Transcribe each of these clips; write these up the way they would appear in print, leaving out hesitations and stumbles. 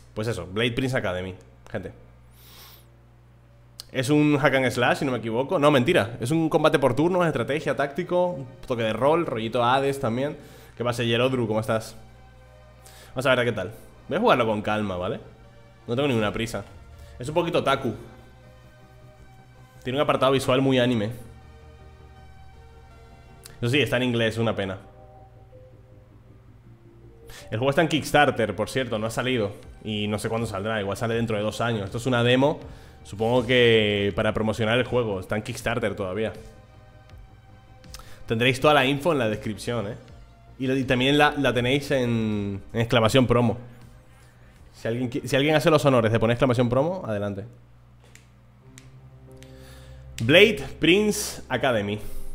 Pues eso, Blade Prince Academy, gente. Es un hack and slash, si no me equivoco. No, mentira, es un combate por turnos, estrategia, táctico, un toque de rol, rollito Hades también. ¿Qué pasa, Yelodru? ¿Cómo estás? Vamos a ver qué tal. Voy a jugarlo con calma, ¿vale? No tengo ninguna prisa. Es un poquito otaku. Tiene un apartado visual muy anime. Eso sí, está en inglés, una pena. El juego está en Kickstarter, por cierto, no ha salido. Y no sé cuándo saldrá, igual sale dentro de 2 años. Esto es una demo, supongo que para promocionar el juego. Está en Kickstarter todavía. Tendréis toda la info en la descripción, ¿eh? Y también la tenéis en exclamación promo. Si alguien hace los honores de poner exclamación promo, adelante. Blade Prince Academy.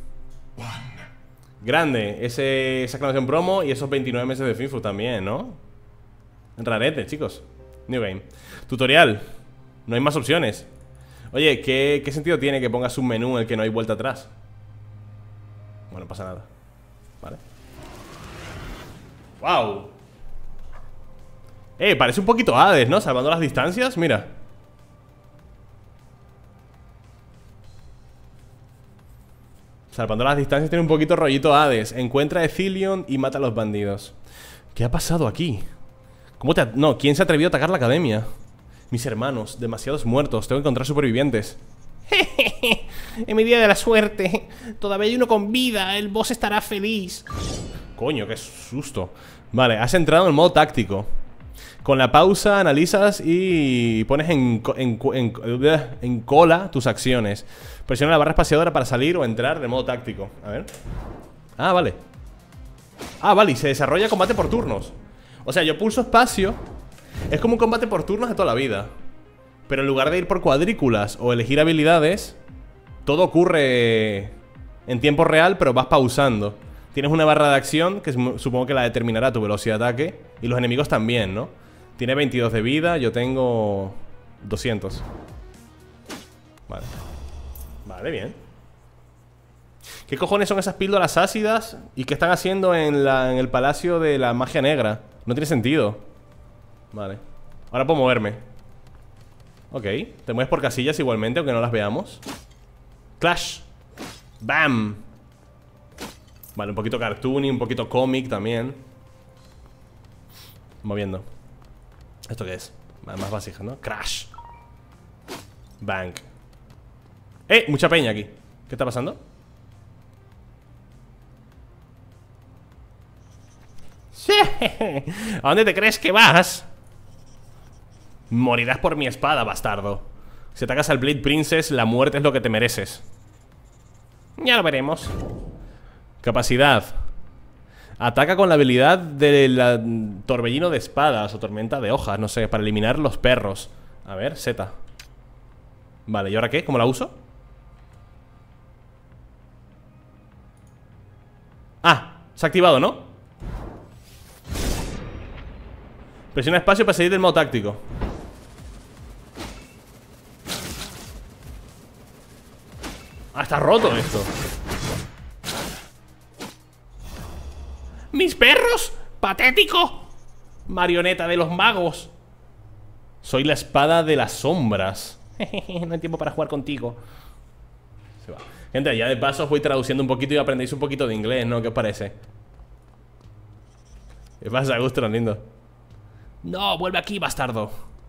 Grande, esa exclamación promo y esos 29 meses de FIFU también, ¿no? Rarete, chicos. New Game. Tutorial. No hay más opciones. Oye, ¿qué sentido tiene que pongas un menú en el que no hay vuelta atrás? Bueno, no pasa nada. Vale. ¡Wow! Parece un poquito Hades, ¿no? Salvando las distancias, mira. Salvando las distancias tiene un poquito rollito Hades. Encuentra a Ethelion y mata a los bandidos. ¿Qué ha pasado aquí? No, ¿quién se atrevió a atacar la academia? Mis hermanos, demasiados muertos. Tengo que encontrar supervivientes. En mi día de la suerte. Todavía hay uno con vida. El boss estará feliz. Coño, qué susto. Vale, has entrado en modo táctico. Con la pausa analizas y pones en cola tus acciones. Presiona la barra espaciadora para salir o entrar de modo táctico. A ver. Ah, vale. Ah, vale, y se desarrolla combate por turnos. O sea, yo pulso espacio. Es como un combate por turnos de toda la vida. Pero en lugar de ir por cuadrículas o elegir habilidades, todo ocurre en tiempo real, pero vas pausando. Tienes una barra de acción que supongo que la determinará tu velocidad de ataque. Y los enemigos también, ¿no? Tiene 22 de vida, yo tengo 200. Vale. Vale, bien. ¿Qué cojones son esas píldoras ácidas? ¿Y qué están haciendo en el palacio de la magia negra? No tiene sentido. Vale. Ahora puedo moverme. Ok. Te mueves por casillas igualmente, aunque no las veamos. Clash. Bam. Vale, un poquito cartoony, un poquito cómic también. Moviendo. ¿Esto qué es? Más vasijas, ¿no? Crash. Bank. Mucha peña aquí. ¿Qué está pasando? Sí. ¿A dónde te crees que vas? Morirás por mi espada, bastardo. Si atacas al Blade Princess, la muerte es lo que te mereces. Ya lo veremos. Capacidad. Ataca con la habilidad del torbellino de espadas o tormenta de hojas, no sé, para eliminar los perros. A ver, Z. Vale, ¿y ahora qué? ¿Cómo la uso? Ah, se ha activado, ¿no? Presiona espacio para salir del modo táctico. Ah, está roto esto. ¡Mis perros! ¡Patético! Marioneta de los magos. Soy la espada de las sombras. No hay tiempo para jugar contigo. Se va. Gente, ya de paso os voy traduciendo un poquito y aprendéis un poquito de inglés, ¿no? ¿Qué os parece? ¿Qué pasa, Gustron, lindo? No, vuelve aquí, bastardo.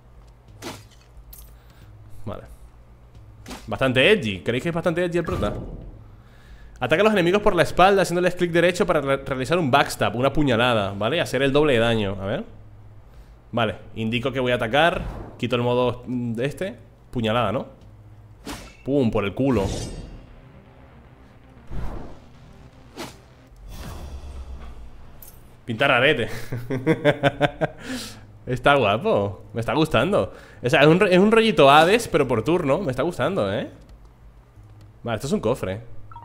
Vale. Bastante edgy. ¿Creéis que es bastante edgy el prota? Ataca a los enemigos por la espalda haciéndoles clic derecho para realizar un backstab, una puñalada, ¿vale? Hacer el doble de daño, a ver. Vale, indico que voy a atacar. Quito el modo de este. Puñalada, ¿no? Pum, por el culo. Pintar arete. Está guapo. Me está gustando. O sea, es un rollito Hades, pero por turno. Me está gustando, ¿eh? Vale, esto es un cofre.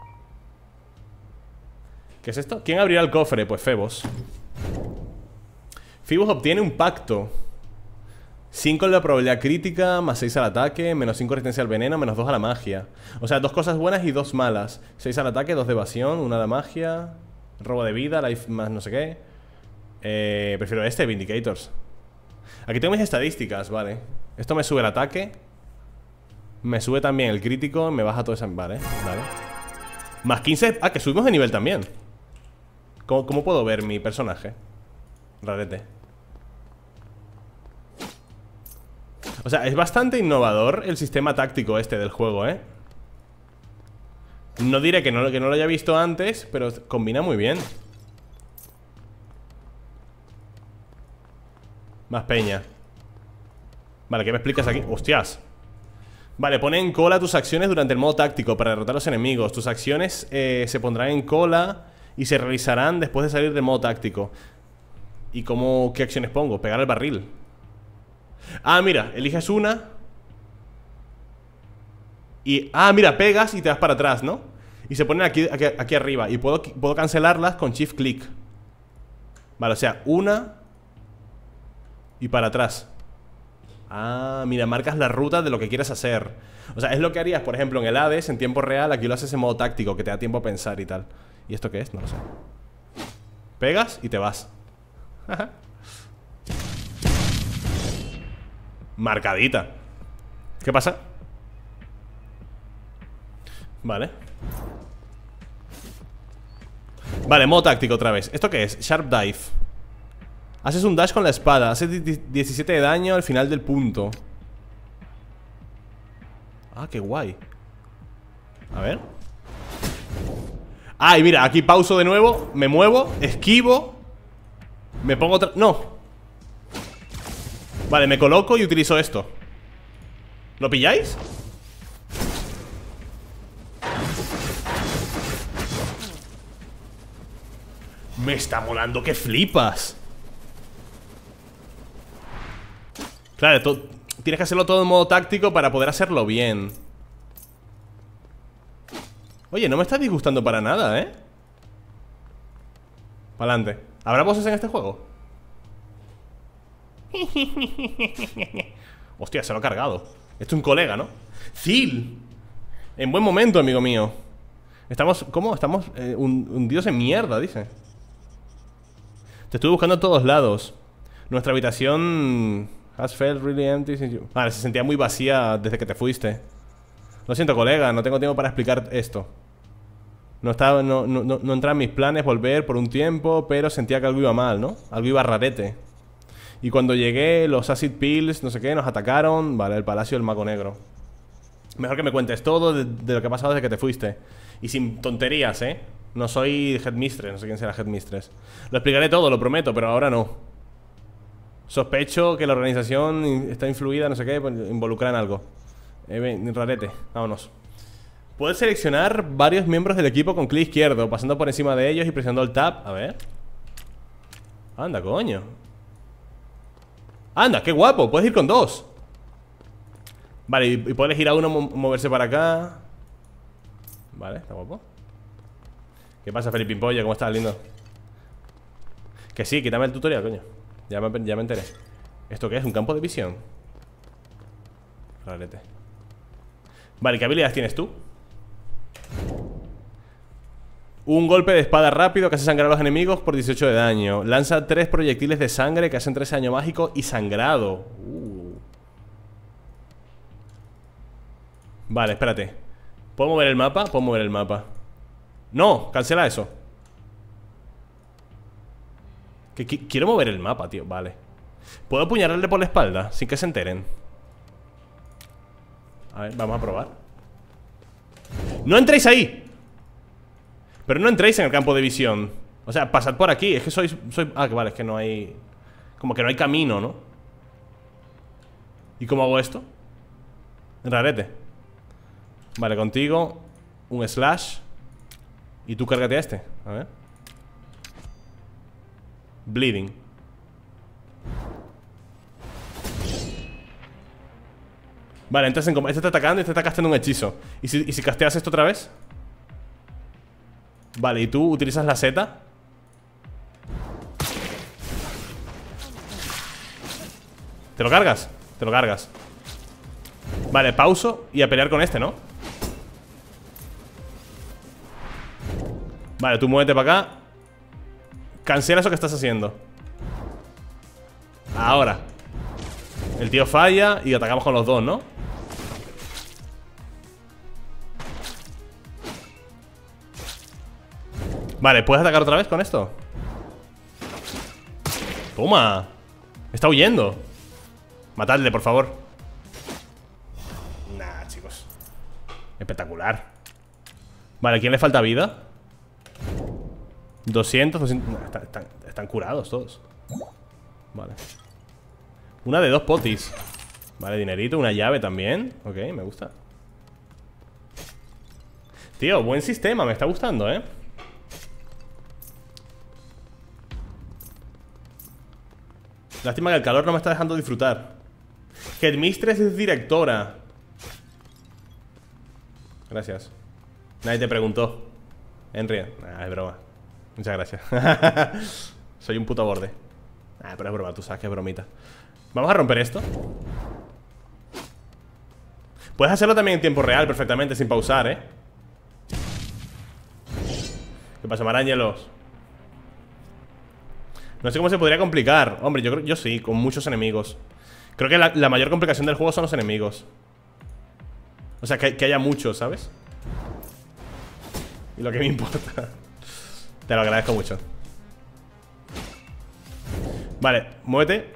¿Qué es esto? ¿Quién abrirá el cofre? Pues Febos. Febos obtiene un pacto. 5 en la probabilidad crítica, más 6 al ataque, menos 5 resistencia al veneno, menos 2 a la magia. O sea, 2 cosas buenas y 2 malas. 6 al ataque, 2 de evasión, 1 a la magia, robo de vida, life más no sé qué. Prefiero este, Vindicators. Aquí tengo mis estadísticas, vale. Esto me sube el ataque. Me sube también el crítico. Me baja todo ese... Vale, vale. Más 15... Ah, que subimos de nivel también. ¿Cómo puedo ver mi personaje? Rarete. O sea, es bastante innovador el sistema táctico este del juego, ¿eh? No diré que no lo haya visto antes, pero combina muy bien. Más peña. Vale, ¿qué me explicas aquí? ¡Hostias! Vale, pone en cola tus acciones durante el modo táctico para derrotar a los enemigos. Tus acciones se pondrán en cola y se realizarán después de salir del modo táctico. ¿Y qué acciones pongo? Pegar el barril. Ah, mira, eliges una. Y, mira, pegas y te vas para atrás, ¿no? Y se ponen aquí arriba. Y puedo cancelarlas con shift click. Vale, o sea, una y para atrás. Ah, mira, marcas la ruta de lo que quieres hacer. O sea, es lo que harías, por ejemplo, en el Hades, en tiempo real. Aquí lo haces en modo táctico, que te da tiempo a pensar y tal. ¿Y esto qué es? No lo sé. Pegas y te vas. Marcadita. ¿Qué pasa? Vale. Vale, modo táctico otra vez. ¿Esto qué es? Sharp Dive. Haces un dash con la espada. Haces 17 de daño al final del punto. Ah, qué guay. A ver. Ah, y mira, aquí pauso de nuevo. Me muevo, esquivo. Me pongo otra... No. Vale, me coloco y utilizo esto. ¿Lo pilláis? Me está molando que flipas. Claro, tienes que hacerlo todo en modo táctico para poder hacerlo bien. Oye, no me está disgustando para nada, ¿eh? Pa'lante. ¿Habrá bosses en este juego? Hostia, se lo ha cargado. Esto es un colega, ¿no? ¡Zil! En buen momento, amigo mío. Estamos... ¿Cómo? Estamos hundidos en mierda, dice. Te estuve buscando a todos lados. Nuestra habitación... has felt really empty since you... Vale, se sentía muy vacía desde que te fuiste. Lo siento, colega, no tengo tiempo para explicar esto. No entraba en mis planes volver por un tiempo, pero sentía que algo iba mal, ¿no? Algo iba rarete. Y cuando llegué, los acid pills, no sé qué, nos atacaron. Vale, el palacio del mago negro. Mejor que me cuentes todo de lo que ha pasado desde que te fuiste. Y sin tonterías, ¿eh? No soy headmistress, no sé quién será headmistress. Lo explicaré todo, lo prometo, pero ahora no. Sospecho que la organización está influida, no sé qué, involucra en algo. Rarete, vámonos. Puedes seleccionar varios miembros del equipo con clic izquierdo, pasando por encima de ellos y presionando el tab. A ver. Anda, coño. Anda, qué guapo, puedes ir con dos. Vale, y puedes elegir a uno moverse para acá. Vale, está guapo. ¿Qué pasa, Felipe Impolla? ¿Cómo estás, lindo? Que sí, quítame el tutorial, coño. Ya me enteré. ¿Esto qué es? ¿Un campo de visión? Rarete. Vale, ¿qué habilidades tienes tú? Un golpe de espada rápido que hace sangrar a los enemigos por 18 de daño. Lanza 3 proyectiles de sangre que hacen 13 daño mágico y sangrado. Vale, espérate. ¿Puedo mover el mapa? Puedo mover el mapa. No, cancela eso. Quiero mover el mapa, tío, vale. ¿Puedo apuñalarle por la espalda sin que se enteren? A ver, vamos a probar. ¡No entréis ahí! Pero no entréis en el campo de visión. O sea, pasad por aquí, es que soy... Ah, que vale, es que no hay... Como que no hay camino, ¿no? ¿Y cómo hago esto? Rarete. Vale, contigo un slash. Y tú cárgate a este, a ver. Bleeding. Vale, entonces este está atacando y este está casteando un hechizo. ¿Y si casteas esto otra vez? Vale, y tú utilizas la Z. ¿Te lo cargas? Te lo cargas. Vale, pauso y a pelear con este, ¿no? Vale, tú muévete para acá. Cancela eso que estás haciendo. Ahora. El tío falla y atacamos con los dos, ¿no? Vale, ¿puedes atacar otra vez con esto? Toma. Está huyendo. Matadle, por favor. Nah, chicos. Espectacular. Vale, ¿a quién le falta vida? 200, 200... Nah, están curados todos. Vale. Una de 2 potis. Vale, dinerito, una llave también. Ok, me gusta. Tío, buen sistema, me está gustando, ¿eh? Lástima que el calor no me está dejando disfrutar. Headmistress es directora. Gracias. Nadie te preguntó. Henry. Nah, es broma. Muchas gracias. Soy un puto borde. Ah, pero es broma, tú sabes que es bromita. Vamos a romper esto. Puedes hacerlo también en tiempo real perfectamente, sin pausar, ¿eh? ¿Qué pasa, Marángelos? No sé cómo se podría complicar. Hombre, yo sí, con muchos enemigos. Creo que la mayor complicación del juego son los enemigos. O sea, que haya muchos, ¿sabes? Y lo que me importa. Te lo agradezco mucho. Vale, muévete.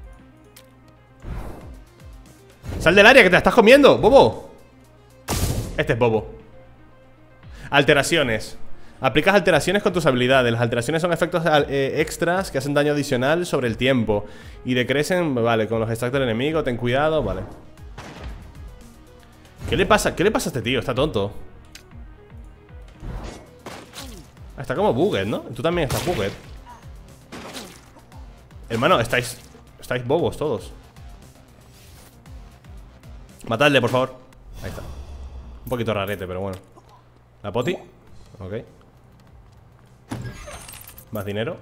¡Sal del área, que te la estás comiendo, bobo! Este es bobo. Alteraciones. Aplicas alteraciones con tus habilidades. Las alteraciones son efectos extras que hacen daño adicional sobre el tiempo y decrecen, vale, con los extractos del enemigo. Ten cuidado, vale. ¿Qué le pasa? ¿Qué le pasa a este tío? Está tonto. Está como bugged, ¿no? Tú también estás bugged. Hermano, estáis bobos todos. Matadle, por favor. Ahí está. Un poquito rarete, pero bueno. La poti. Ok. Más dinero.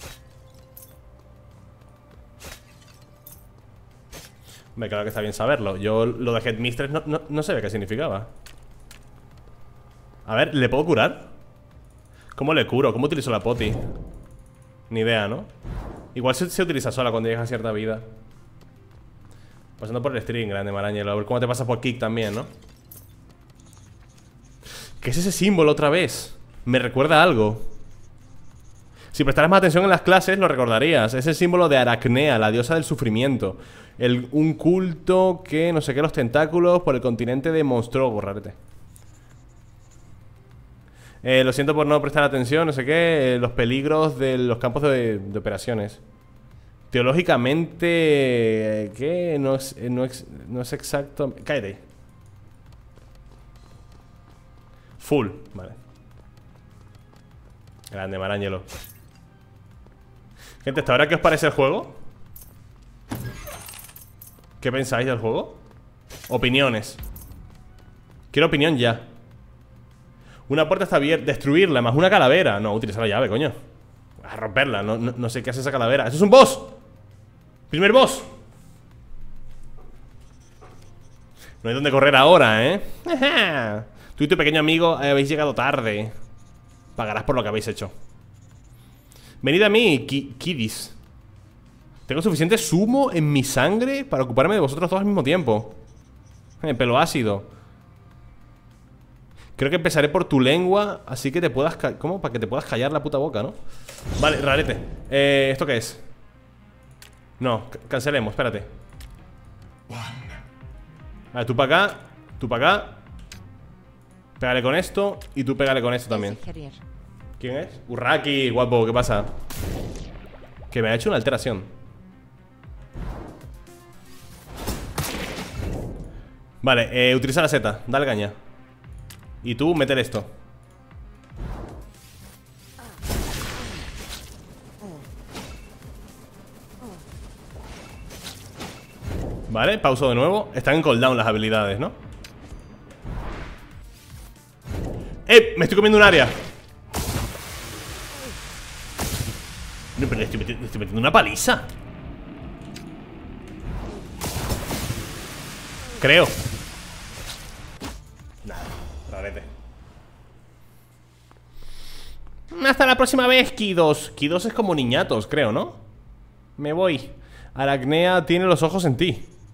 Me claro que está bien saberlo. Yo lo de Headmistress no sabía qué significaba. A ver, ¿le puedo curar? ¿Cómo le curo? ¿Cómo utilizo la poti? Ni idea, ¿no? Igual se utiliza sola cuando llegas a cierta vida. Pasando por el string, grande Marañelo. A ver cómo te pasa por kick también, ¿no? ¿Qué es ese símbolo otra vez? Me recuerda a algo. Si prestaras más atención en las clases, lo recordarías. Es el símbolo de Aracnea, la diosa del sufrimiento. Un culto que, no sé qué, los tentáculos por el continente de Monstruo. Rarete. Lo siento por no prestar atención, no sé qué. Los peligros de los campos de operaciones. Teológicamente... ¿Qué? No es exacto... Cállate. Full, vale. Grande, Marañelo. Gente, ¿hasta ahora qué os parece el juego? ¿Qué pensáis del juego? Opiniones. Quiero opinión ya. Una puerta está abierta. Destruirla, más una calavera. No, utilizar la llave, coño. A romperla, no sé qué hace esa calavera. ¡Eso es un boss! ¡Primer boss! No hay dónde correr ahora, ¿eh? Tú y tu pequeño amigo habéis llegado tarde. Pagarás por lo que habéis hecho. Venid a mí, kiddies. Tengo suficiente zumo en mi sangre para ocuparme de vosotros todos al mismo tiempo. Pelo ácido. Creo que empezaré por tu lengua, así que te puedas... ¿Cómo? Para que te puedas callar la puta boca, ¿no? Vale, rarete. ¿Esto qué es? No, cancelemos, espérate. Vale, tú para acá. Tú para acá. Pégale con esto. Y tú pégale con esto también. ¿Quién es? Urraki, guapo, ¿qué pasa? Que me ha hecho una alteración. Vale, utiliza la seta. Dale caña. Y tú, meter esto. Vale, pauso de nuevo. Están en cooldown las habilidades, ¿no? Me estoy comiendo un área. No, pero le estoy metiendo una paliza. Creo. Nada, rarete. Hasta la próxima vez, Kidos. Kidos es como niñatos, creo, ¿no? Me voy. Aracnea tiene los ojos en ti.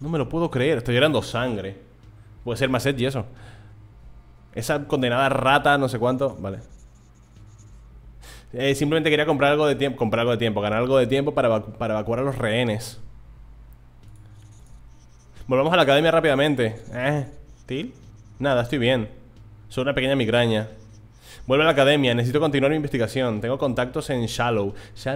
No me lo puedo creer, estoy llorando sangre. Puede ser más edgy eso. Esa condenada rata, no sé cuánto. Vale. Simplemente quería comprar algo de tiempo. Ganar algo de tiempo para evacuar a los rehenes. Volvamos a la academia rápidamente. ¿Til? Nada, estoy bien. Solo una pequeña migraña. Vuelve a la academia, necesito continuar mi investigación. Tengo contactos en Shallow.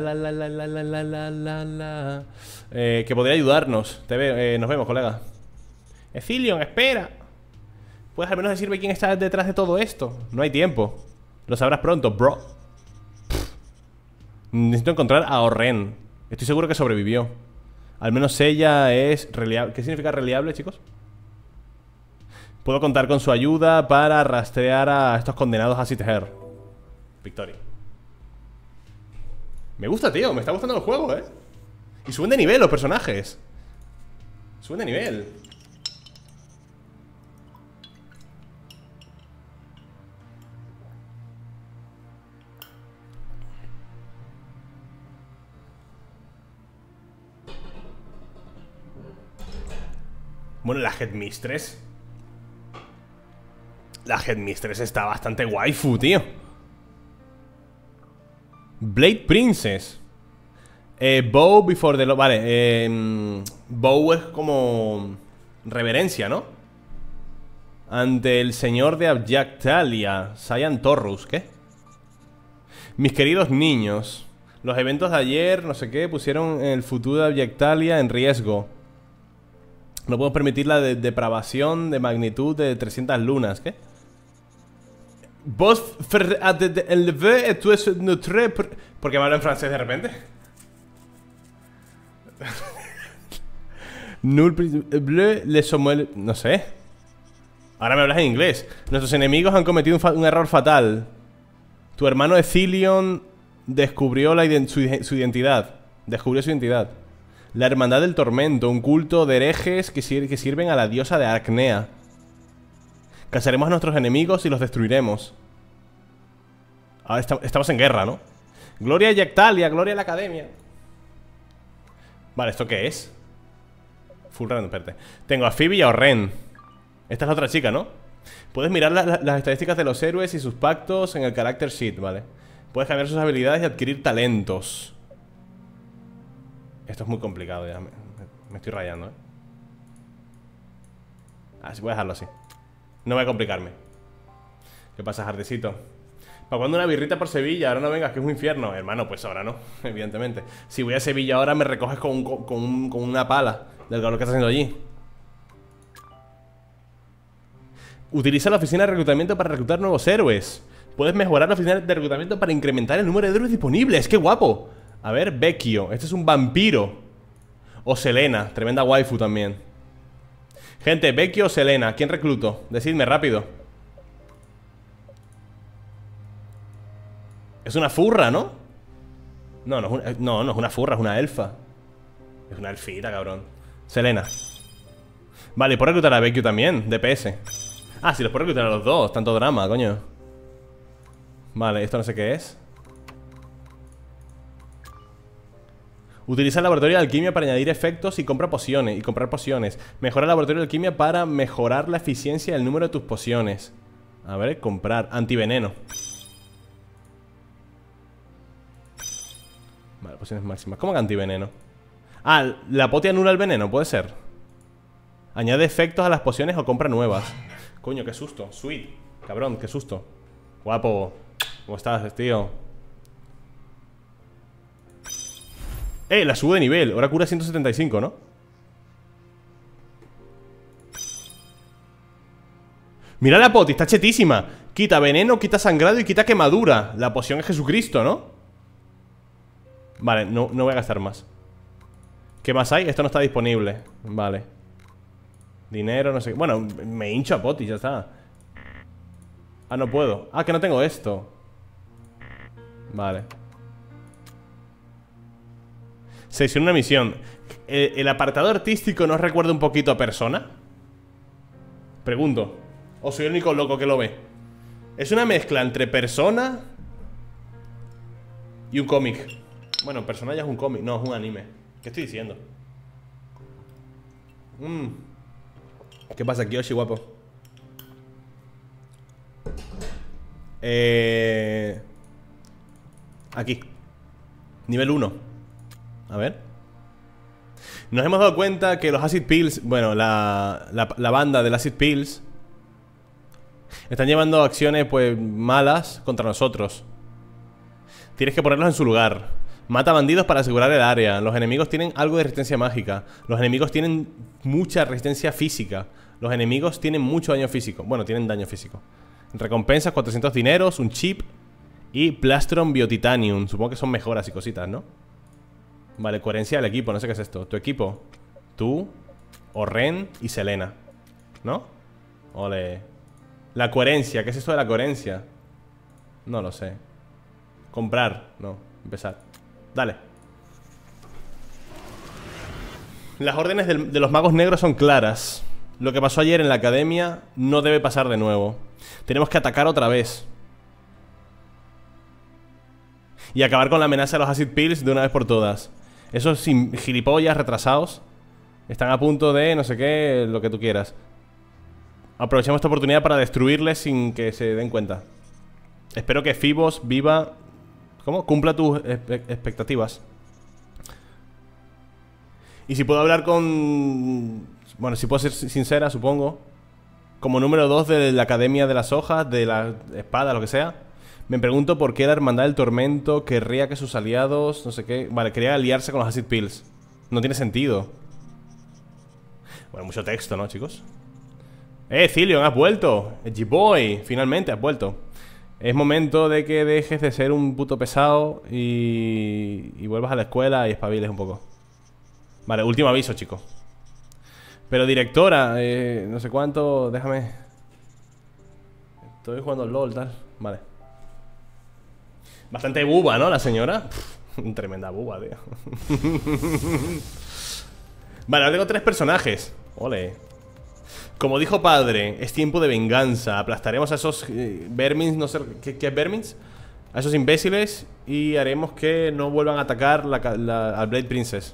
Que podría ayudarnos. Nos vemos, colega. Ecilion, espera. ¿Puedes al menos decirme quién está detrás de todo esto? No hay tiempo. Lo sabrás pronto, bro. Necesito encontrar a Orren. Estoy seguro que sobrevivió. Al menos ella es reliable. ¿Qué significa reliable, chicos? Puedo contar con su ayuda para rastrear a estos condenados a Sither. Victoria. Me gusta, tío. Me está gustando el juego, ¿eh? Y suben de nivel los personajes. Suben de nivel. Bueno, la Headmistress. La Headmistress está bastante waifu, tío. Blade Princess. Bow before the... Vale, bow es como... reverencia, ¿no? Ante el señor de Abyectalia, Cyan Torrus, ¿qué? Mis queridos niños, los eventos de ayer, no sé qué, pusieron el futuro de Abyectalia en riesgo. No podemos permitir la depravación de magnitud de 300 lunas, ¿qué? Vos ¿por qué me hablo en francés de repente? No sé. Ahora me hablas en inglés. Nuestros enemigos han cometido un error fatal. Tu hermano Ecilion descubrió su identidad. Descubrió su identidad. La Hermandad del Tormento, un culto de herejes que sirven a la diosa de Aracnea. Cazaremos a nuestros enemigos y los destruiremos. Ahora estamos en guerra, ¿no? Gloria a Abyectalia, gloria a la academia. Vale, ¿esto qué es? Full random, espérate. Tengo a Phoebe y a Orren. Esta es la otra chica, ¿no? Puedes mirar las estadísticas de los héroes y sus pactos en el character sheet, ¿vale? Puedes cambiar sus habilidades y adquirir talentos. Esto es muy complicado ya. Me estoy rayando, ¿eh? Así voy a dejarlo así. No voy a complicarme. ¿Qué pasa, Jardecito? ¿Para cuándo una birrita por Sevilla? Ahora no vengas, que es un infierno. Hermano, pues ahora no, evidentemente. Si voy a Sevilla ahora me recoges con una pala del calor que está haciendo allí. Utiliza la oficina de reclutamiento para reclutar nuevos héroes. Puedes mejorar la oficina de reclutamiento para incrementar el número de héroes disponibles. ¡Qué guapo! A ver, Vecchio. Este es un vampiro. O Selena, tremenda waifu también. Gente, Vecchio o Selena, ¿quién recluto? Decidme rápido. Es una furra, ¿no? No, no es una furra, es una elfa. Es una elfita, cabrón. Selena. Vale, ¿puedo reclutar a Vecchio también? DPS. Ah, sí, los puedo reclutar a los dos. Tanto drama, coño. Vale, esto no sé qué es. Utiliza el laboratorio de alquimia para añadir efectos y comprar pociones. Mejora el laboratorio de alquimia para mejorar la eficiencia del número de tus pociones. A ver, comprar. Antiveneno. Vale, pociones máximas. ¿Cómo que antiveneno? Ah, la poti anula el veneno, puede ser. Añade efectos a las pociones o compra nuevas. Coño, qué susto. Sweet. Cabrón, qué susto. Guapo. ¿Cómo estás, tío? La subo de nivel. Ahora cura 175, ¿no? Mira la poti, está chetísima. Quita veneno, quita sangrado y quita quemadura. La poción es Jesucristo, ¿no? Vale, no voy a gastar más. ¿Qué más hay? Esto no está disponible. Vale. Dinero, no sé qué. Bueno, me hincho a poti, ya está. Ah, no puedo. Ah, que no tengo esto. Vale. Selecciona una misión. ¿El apartado artístico nos recuerda un poquito a Persona? Pregunto. ¿O soy el único loco que lo ve? Es una mezcla entre Persona y un cómic. Bueno, Persona ya es un cómic. No, es un anime. ¿Qué estoy diciendo? ¿Qué pasa, Kiyoshi, guapo? Aquí. Nivel 1. A ver. Nos hemos dado cuenta que los Acid Pills, bueno, la banda del Acid Pills están llevando acciones, pues, malas contra nosotros. Tienes que ponerlos en su lugar. Mata bandidos para asegurar el área. Los enemigos tienen algo de resistencia mágica. Los enemigos tienen mucha resistencia física. Los enemigos tienen mucho daño físico. Bueno, tienen daño físico. Recompensas, 400 dineros, un chip y Plastron Biotitanium. Supongo que son mejoras y cositas, ¿no? Vale, coherencia del equipo, no sé qué es esto. Tu equipo, tú, Oren y Selena, ¿no? Ole. La coherencia, ¿qué es esto de la coherencia? No lo sé. Comprar, no, empezar. Dale. Las órdenes de los magos negros son claras. Lo que pasó ayer en la academia no debe pasar de nuevo. Tenemos que atacar otra vez y acabar con la amenaza de los Acid Pills de una vez por todas. Esos gilipollas retrasados están a punto de no sé qué, lo que tú quieras. Aprovechemos esta oportunidad para destruirles sin que se den cuenta. Espero que Phibos viva... ¿Cómo? Cumpla tus expectativas. Y si puedo hablar con... Bueno, si puedo ser sincera, supongo. Como número 2 de la Academia de las Hojas, de la Espada, lo que sea. Me pregunto por qué la Hermandad del Tormento querría que sus aliados, no sé qué... Vale, quería aliarse con los Acid Pills. No tiene sentido. Bueno, mucho texto, ¿no, chicos? Cillion, has vuelto. G-Boy, finalmente has vuelto. Es momento de que dejes de ser un puto pesado y vuelvas a la escuela y espabiles un poco. Vale, último aviso, chicos. Pero directora, no sé cuánto, déjame. Estoy jugando al LOL, tal. Vale. Bastante buba, ¿no? La señora. Tremenda buba, tío. Vale, ahora tengo 3 personajes. Ole. Como dijo padre, es tiempo de venganza. Aplastaremos a esos vermins, no sé qué es vermins, a esos imbéciles, y haremos que no vuelvan a atacar al Blade Princess.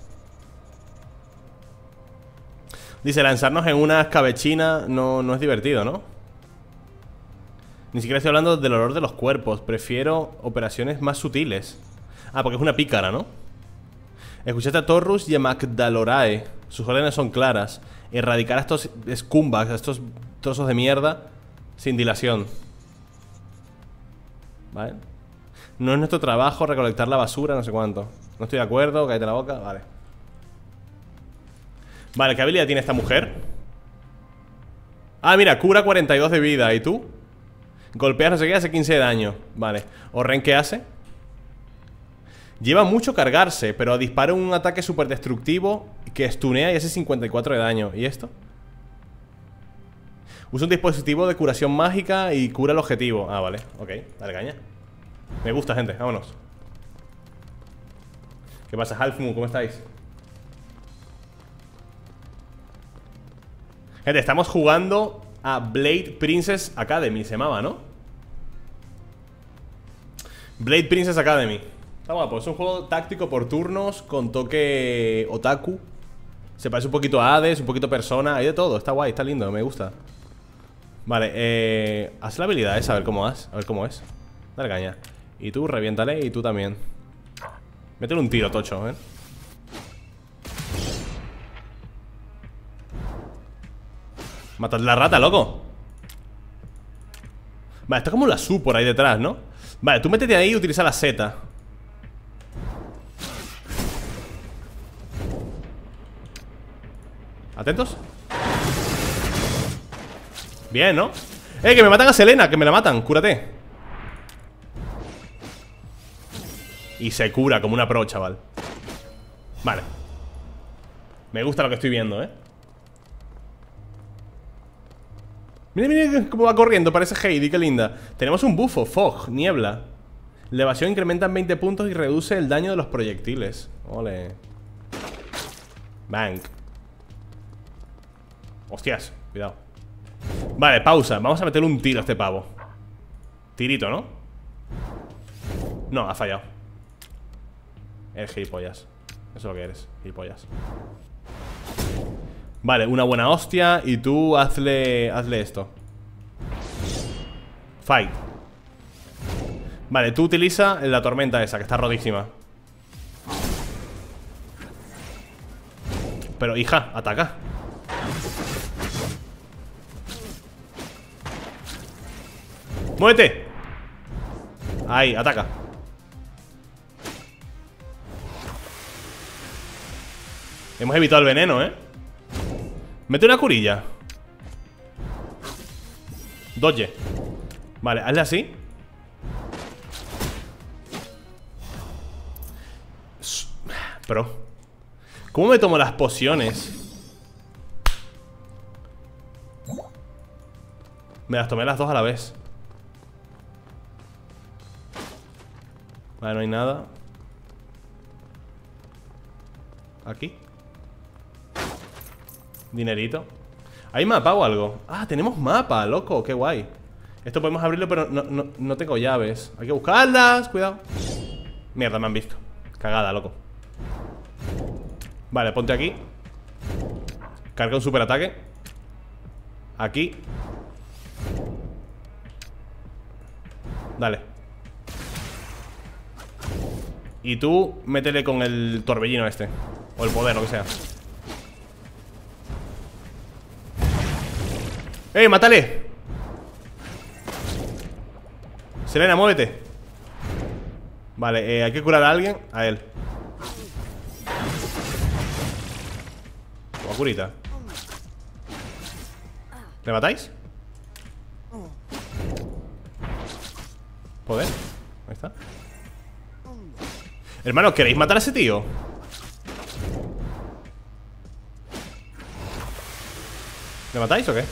Dice, lanzarnos en una escabechina no es divertido, ¿no? Ni siquiera estoy hablando del olor de los cuerpos. Prefiero operaciones más sutiles. Ah, porque es una pícara, ¿no? Escuchaste a Torrus y a Magdalorae. Sus órdenes son claras. Erradicar a estos scumbags, a estos trozos de mierda, sin dilación. ¿Vale? No es nuestro trabajo recolectar la basura, no sé cuánto. No estoy de acuerdo, cállate la boca, vale. Vale, ¿qué habilidad tiene esta mujer? Ah, mira, cura 42 de vida. ¿Y tú? Golpeas no sé qué, hace 15 de daño. Vale. ¿Oren qué hace? Lleva mucho cargarse, pero dispara un ataque súper destructivo que stunea y hace 54 de daño. ¿Y esto? Usa un dispositivo de curación mágica y cura el objetivo. Ah, vale, ok, dale caña. Me gusta, gente, vámonos. ¿Qué pasa, Halfmoon? ¿Cómo estáis? Gente, estamos jugando a Blade Princess Academy, se llamaba, ¿no? Blade Princess Academy. Está guapo, es un juego táctico por turnos con toque otaku. Se parece un poquito a Hades, un poquito a Persona. Hay de todo, está guay, está lindo, me gusta. Vale, haz la habilidad esa, a ver cómo vas. A ver cómo es. Dale caña. Y tú, reviéntale, y tú también. Métele un tiro, tocho, ¿eh? Matad la rata, loco. Vale, está como la su por ahí detrás, ¿no? Vale, tú métete ahí y utiliza la Z. ¿Atentos? Bien, ¿no? Que me matan a Selena, que me la matan, cúrate. Y se cura como una pro, chaval. Vale. Me gusta lo que estoy viendo, Mira, mira cómo va corriendo, parece Heidi, qué linda. Tenemos un bufo, fog, niebla. La evasión incrementa en 20 puntos y reduce el daño de los proyectiles. Ole. Bang. Hostias, cuidado. Vale, pausa, vamos a meterle un tiro a este pavo. Tirito, ¿no? No, ha fallado. Eres gilipollas. Eso es lo que eres, gilipollas. Vale, una buena hostia. Y tú hazle esto. Fight. Vale, tú utiliza la tormenta esa, que está rodísima. Pero, hija, ataca. ¡Muévete! Ahí, ataca. Hemos evitado el veneno, ¿eh? Mete una curilla. Dodge. Vale, hazle así. Pero ¿cómo me tomo las pociones? Me las tomé las dos a la vez. Vale, no hay nada. Aquí. Dinerito. ¿Hay mapa o algo? Ah, tenemos mapa, loco, qué guay. Esto podemos abrirlo, pero no tengo llaves. Hay que buscarlas, cuidado. Mierda, me han visto. Cagada, loco. Vale, ponte aquí. Carga un superataque. Aquí. Dale. Y tú, métele con el torbellino este. O el poder, lo que sea. ¡Eh, mátale! Selena, muévete. Vale, hay que curar a alguien. A él. O a curita. ¿Le matáis? Poder. Ahí está. Hermano, ¿queréis matar a ese tío? ¿Le matáis o qué?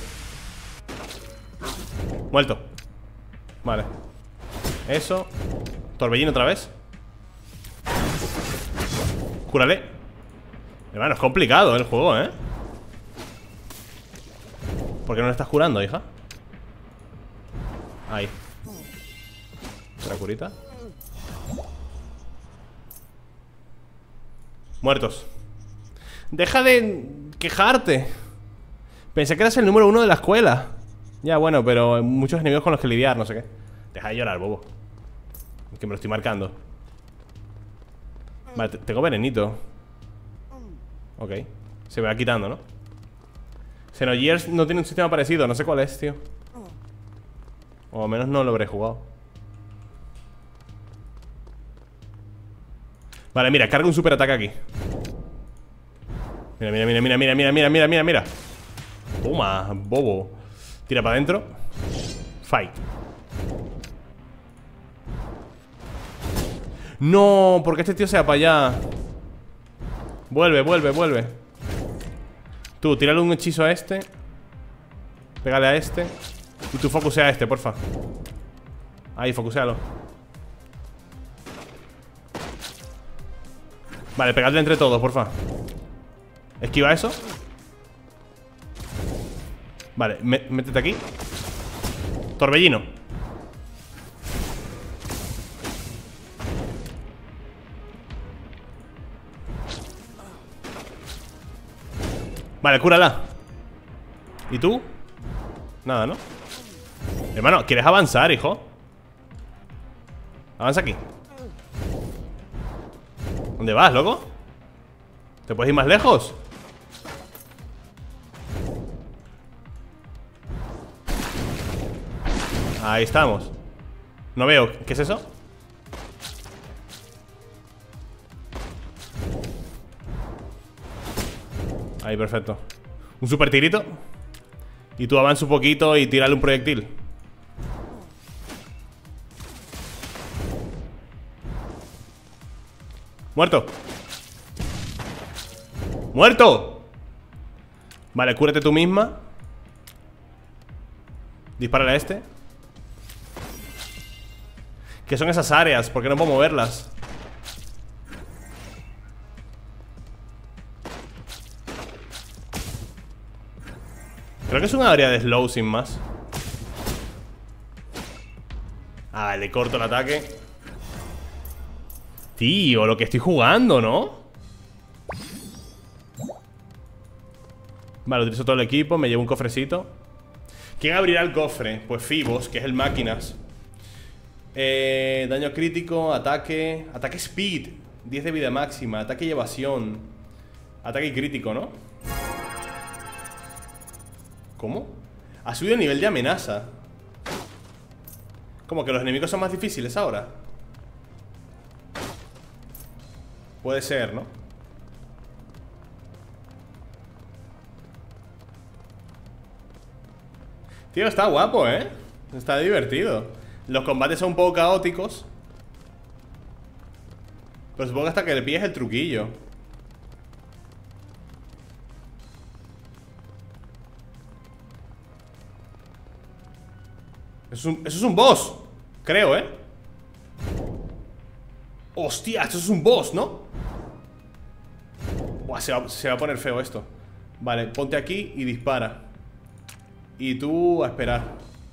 Muerto. Vale. Eso. Torbellino otra vez. Cúrale. Hermano, es complicado el juego, ¿eh? ¿Por qué no le estás curando, hija? Ahí. Otra curita. Muertos. Deja de quejarte. Pensé que eras el número 1 de la escuela. Ya, bueno, pero hay muchos enemigos con los que lidiar, no sé qué. Deja de llorar, bobo. Que me lo estoy marcando. Vale, tengo venenito. Ok. Se me va quitando, ¿no? Xenogears no tiene un sistema parecido. No sé cuál es, tío. O al menos no lo habré jugado. Vale, mira, carga un superataque aquí. Mira, mira, mira, mira, mira, mira, mira, mira, mira, mira. Toma, bobo. Tira para adentro. Fight. No, porque este tío se va para allá. Vuelve, vuelve, vuelve. Tú, tírale un hechizo a este. Pégale a este. Y tú focusea a este, porfa. Ahí, focusealo. Vale, pegadle entre todos, porfa. Esquiva eso. Vale, métete aquí. Torbellino. Vale, cúrala. ¿Y tú? Nada, ¿no? Hermano, ¿quieres avanzar, hijo? Avanza aquí. ¿Dónde vas, loco? ¿Te puedes ir más lejos? Ahí estamos. No veo, ¿qué es eso? Ahí, perfecto. Un super tirito. Y tú avanza un poquito y tírale un proyectil. Muerto. ¡Muerto! Vale, cúrate tú misma. Dispárale a este. ¿Qué son esas áreas? ¿Por qué no puedo moverlas? Creo que es una área de slow sin más. Ah, le corto el ataque. Tío, lo que estoy jugando, ¿no? Vale, utilizo todo el equipo, me llevo un cofrecito. ¿Quién abrirá el cofre? Pues Fibos, que es el máquinas. Daño crítico, ataque. Ataque speed, 10 de vida máxima. Ataque y evasión. Ataque crítico, ¿no? ¿Cómo? Ha subido el nivel de amenaza. ¿Cómo que los enemigos son más difíciles ahora? Puede ser, ¿no? Tío, está guapo, ¿eh? Está divertido. Los combates son un poco caóticos, pero supongo que hasta que le pilles el truquillo. Eso es un boss, creo, ¿eh? Hostia, esto es un boss, ¿no? Buah, se va a poner feo esto. Vale, ponte aquí y dispara. Y tú a esperar.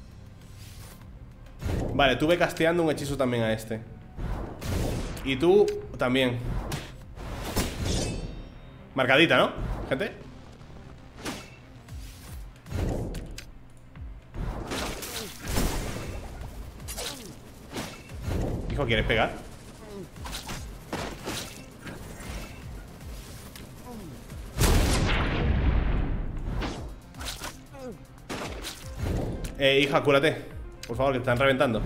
Vale, tú ve casteando un hechizo también a este. Y tú también. Marcadita, ¿no, gente? Hijo, ¿quieres pegar? Hija, cúrate. Por favor, que te están reventando.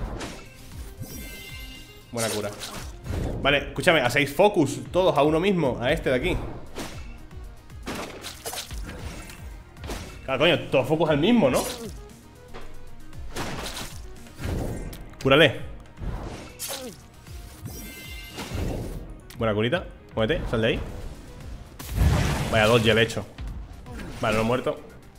Buena cura. Vale, escúchame, hacéis focus todos a uno mismo, a este de aquí. Claro, coño, todos focus al mismo, ¿no? Cúrale. Buena curita. Muévete, sal de ahí. Vaya dodge el hecho. Vale, no he muerto.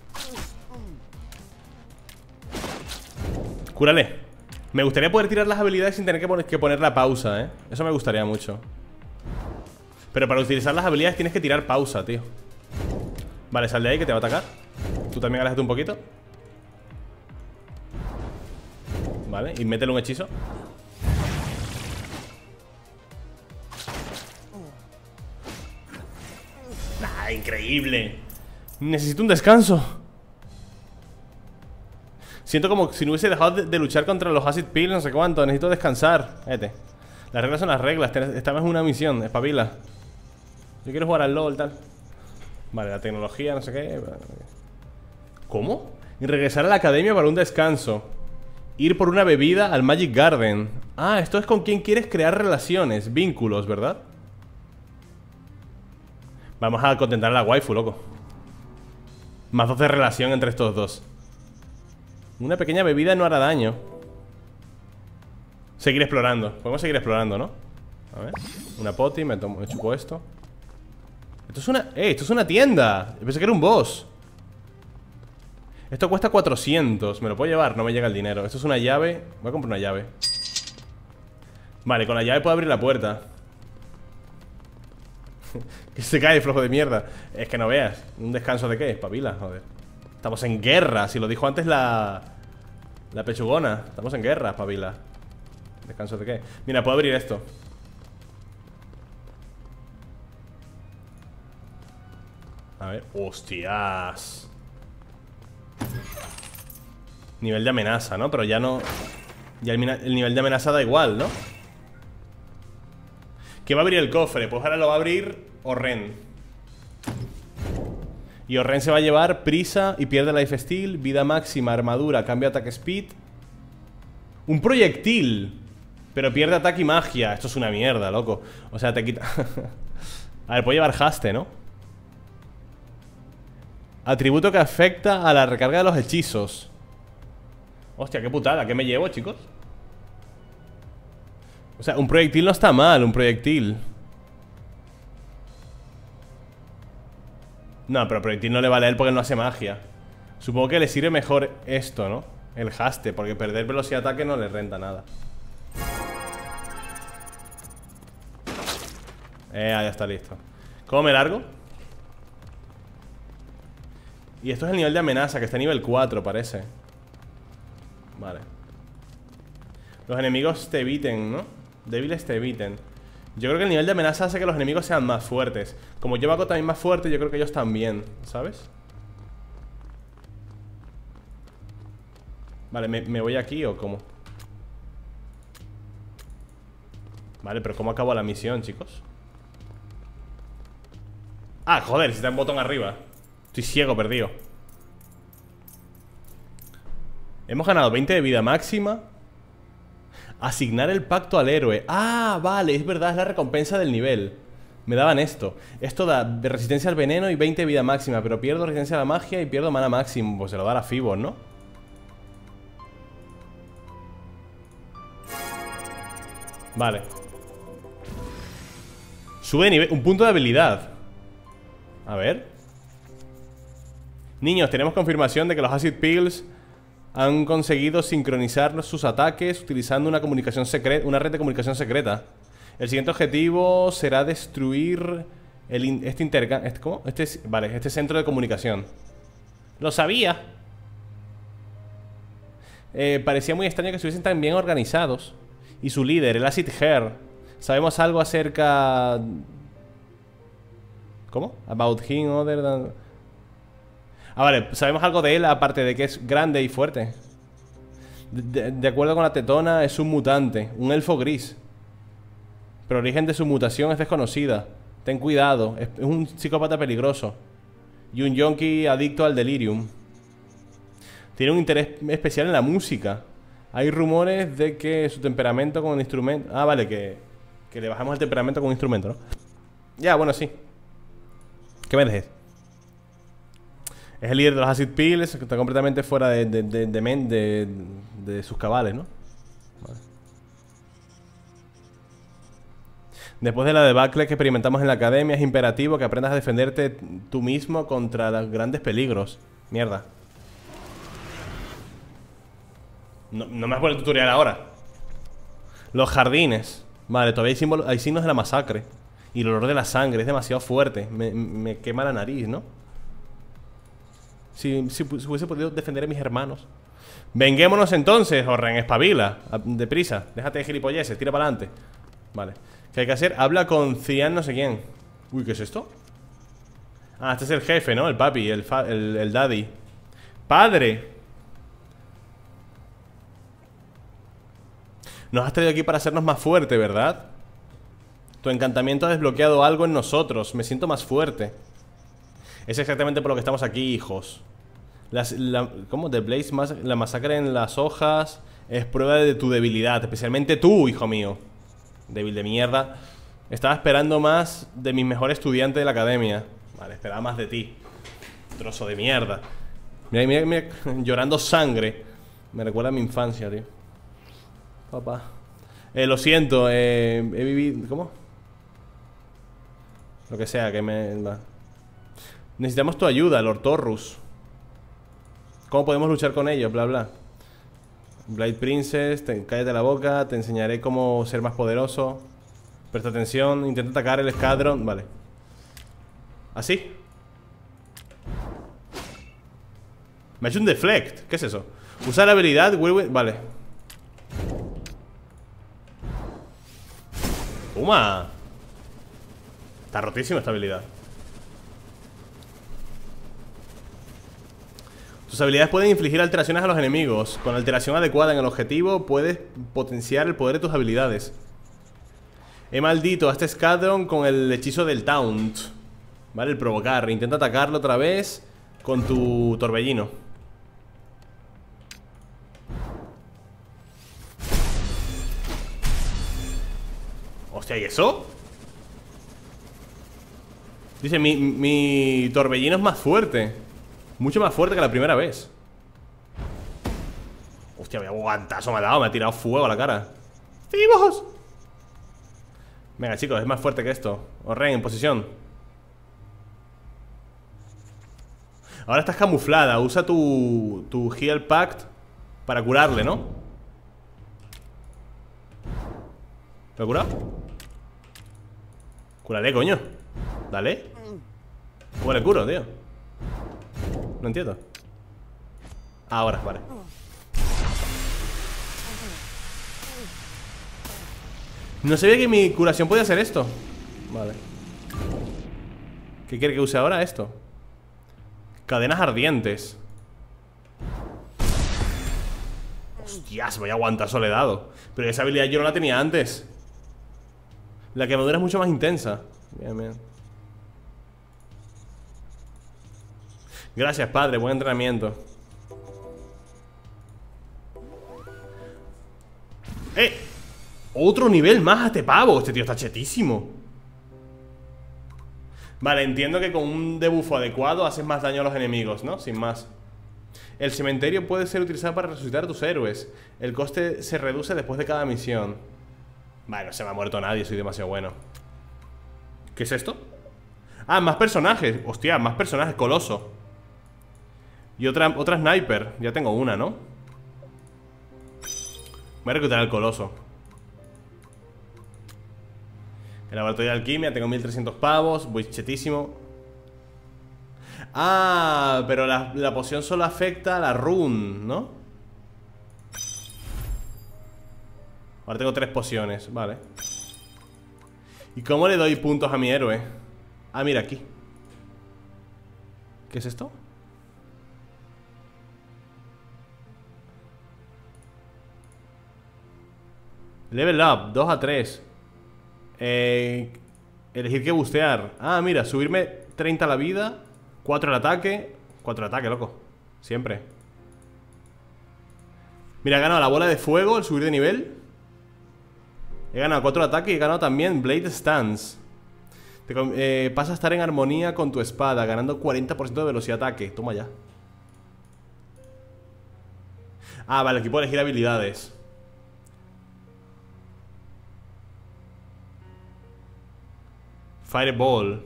Cúrale. Me gustaría poder tirar las habilidades sin tener que poner la pausa, ¿eh? Eso me gustaría mucho. Pero para utilizar las habilidades tienes que tirar pausa, tío. Vale, sal de ahí que te va a atacar. Tú también aléjate un poquito. Vale, y métele un hechizo. ¡Ah, increíble! Necesito un descanso. Siento como si no hubiese dejado de luchar contra los acid pills, no sé cuánto. Necesito descansar. Vete. Las reglas son las reglas. Esta vez es una misión, espabila. Yo quiero jugar al LoL, tal. Vale, la tecnología, no sé qué. ¿Cómo? Y regresar a la academia para un descanso. Ir por una bebida al Magic Garden. Ah, esto es con quien quieres crear relaciones, vínculos, ¿verdad? Vamos a contentar a la waifu, loco. Más 2 de relación entre estos dos. Una pequeña bebida no hará daño. Seguir explorando. Podemos seguir explorando, ¿no? A ver. Una poti, me chupo esto. Esto es una... esto es una tienda. Yo pensé que era un boss. Esto cuesta 400. ¿Me lo puedo llevar? No me llega el dinero. Esto es una llave. Voy a comprar una llave. Vale, con la llave puedo abrir la puerta. Que se cae, flojo de mierda. Es que no veas. ¿Un descanso de qué? Espabila, joder. Estamos en guerra. Si lo dijo antes la pechugona. Estamos en guerra, espabila. ¿Descanso de qué? Mira, puedo abrir esto. A ver. ¡Hostias! Nivel de amenaza, ¿no? Pero ya no... ya el nivel de amenaza da igual, ¿no? ¿Qué va a abrir el cofre? Pues ahora lo va a abrir Orren. Y Orren se va a llevar prisa y pierde lifesteal, vida máxima, armadura, cambio de ataque speed. Un proyectil, pero pierde ataque y magia. Esto es una mierda, loco. O sea, te quita... A ver, puedo llevar haste, ¿no? Atributo que afecta a la recarga de los hechizos. Hostia, qué putada. ¿Qué me llevo, chicos? O sea, un proyectil no está mal, un proyectil. No, pero proyectil no le vale a él porque no hace magia. Supongo que le sirve mejor esto, ¿no? El haste, porque perder velocidad de ataque no le renta nada. Ya está listo. ¿Cómo me largo? Y esto es el nivel de amenaza, que está a nivel 4, parece. Vale. Los enemigos te eviten, ¿no? Débiles te eviten. Yo creo que el nivel de amenaza hace que los enemigos sean más fuertes. Como yo me hago también más fuerte, yo creo que ellos también, ¿sabes? Vale, ¿me voy aquí o cómo? Vale, pero ¿cómo acabo la misión, chicos? Ah, joder, si está en botón arriba. Estoy ciego, perdido. Hemos ganado 20 de vida máxima. Asignar el pacto al héroe. Ah, vale, es verdad, es la recompensa del nivel. Me daban esto. Esto da de resistencia al veneno y 20 de vida máxima, pero pierdo resistencia a la magia y pierdo mana máximo. Pues se lo da a Fibos, ¿no? Vale. Sube de nivel, un punto de habilidad. A ver. Niños, tenemos confirmación de que los Acid Pills han conseguido sincronizar sus ataques utilizando una comunicación secreta, una red de comunicación secreta. El siguiente objetivo será destruir ¿cómo? Este centro de comunicación. Lo sabía. Parecía muy extraño que estuviesen tan bien organizados. Y su líder, el Acid Hair. ¿Sabemos algo acerca... ¿Cómo? About him other than... Ah, vale, sabemos algo de él aparte de que es grande y fuerte. De acuerdo con la tetona, es un mutante, un elfo gris. Pero el origen de su mutación es desconocida. Ten cuidado, es un psicópata peligroso. Y un yonki adicto al delirium. Tiene un interés especial en la música. Hay rumores de que su temperamento con el instrumento... Ah, vale, que le bajamos el temperamento con un instrumento, ¿no? Ya, bueno, sí. ¿Qué me dejes? Es el líder de los Acid Pills, que está completamente fuera de sus cabales, ¿no? Vale. Después de la debacle que experimentamos en la academia, es imperativo que aprendas a defenderte tú mismo contra los grandes peligros. Mierda. No me has puesto el tutorial ahora. Los jardines. Vale, todavía hay signos de la masacre. Y el olor de la sangre es demasiado fuerte. Me quema la nariz, ¿no? Si hubiese podido defender a mis hermanos. Venguémonos entonces, Orren, espabila. Deprisa, déjate de gilipolleces, tira para adelante. Vale, ¿qué hay que hacer? Habla con Cian no sé quién. Uy, ¿qué es esto? Ah, este es el jefe, ¿no? El papi, el daddy. ¡Padre! Nos has traído aquí para hacernos más fuerte, ¿verdad? Tu encantamiento ha desbloqueado algo en nosotros. Me siento más fuerte. Es exactamente por lo que estamos aquí, hijos. ¿Cómo? The Blaze, la masacre en las hojas es prueba de tu debilidad. Especialmente tú, hijo mío. Débil de mierda. Estaba esperando más de mis mejores estudiantes de la academia. Vale, esperaba más de ti. Trozo de mierda. Mira, mira, mira, llorando sangre. Me recuerda a mi infancia, tío. Papá. Lo siento, he vivido... ¿Cómo? Lo que sea, que me... Necesitamos tu ayuda, Lord Torrus. ¿Cómo podemos luchar con ellos? Bla, bla. Blade Princess, cállate la boca. Te enseñaré cómo ser más poderoso. Presta atención, intenta atacar el escuadrón. Vale. ¿Así? Me ha hecho un deflect. ¿Qué es eso? Usa la habilidad Vale. ¡Puma! Está rotísima esta habilidad. Tus habilidades pueden infligir alteraciones a los enemigos. Con alteración adecuada en el objetivo puedes potenciar el poder de tus habilidades. He maldito a este escuadrón con el hechizo del Taunt. Vale, el provocar. Intenta atacarlo otra vez con tu torbellino. Hostia, ¿y eso? Dice, mi torbellino es más fuerte. Mucho más fuerte que la primera vez. Hostia, vaya guantazo me ha dado. Me ha tirado fuego a la cara. ¡Fibos! Venga, chicos, es más fuerte que esto. Orren, en posición. Ahora estás camuflada. Usa tu Heal Pact para curarle, ¿no? ¿Lo he curado? Cúrale, coño. Dale. ¿Cómo le curo, tío? No entiendo. Ahora, vale. No sabía que mi curación podía hacer esto. Vale. ¿Qué quiere que use ahora esto? Cadenas ardientes. Hostias, voy a aguantar soledado. Pero esa habilidad yo no la tenía antes. La quemadura es mucho más intensa. Bien, bien. Gracias, padre, buen entrenamiento. Otro nivel más a este pavo. Este tío está chetísimo. Vale, entiendo que con un debuffo adecuado haces más daño a los enemigos, ¿no? Sin más. El cementerio puede ser utilizado para resucitar a tus héroes. El coste se reduce después de cada misión. Vale, no se me ha muerto nadie, soy demasiado bueno. ¿Qué es esto? Ah, más personajes. Hostia, más personajes, coloso. Y otra sniper. Ya tengo una, ¿no? Voy a reclutar al coloso. El laboratorio de alquimia, tengo 1300 pavos. Voy chetísimo. Ah, pero la poción solo afecta a la rune, ¿no? Ahora tengo 3 pociones, vale. ¿Y cómo le doy puntos a mi héroe? Ah, mira, aquí. ¿Qué es esto? Level up, 2 a 3. Elegir qué bustear. Ah, mira, subirme 30 a la vida, 4 al ataque. 4 al ataque, loco. Siempre. Mira, he ganado la bola de fuego, el subir de nivel. He ganado 4 ataques y he ganado también Blade Stance. Pasa a estar en armonía con tu espada, ganando 40% de velocidad de ataque. Toma ya. Ah, vale, aquí puedo elegir habilidades. Fireball.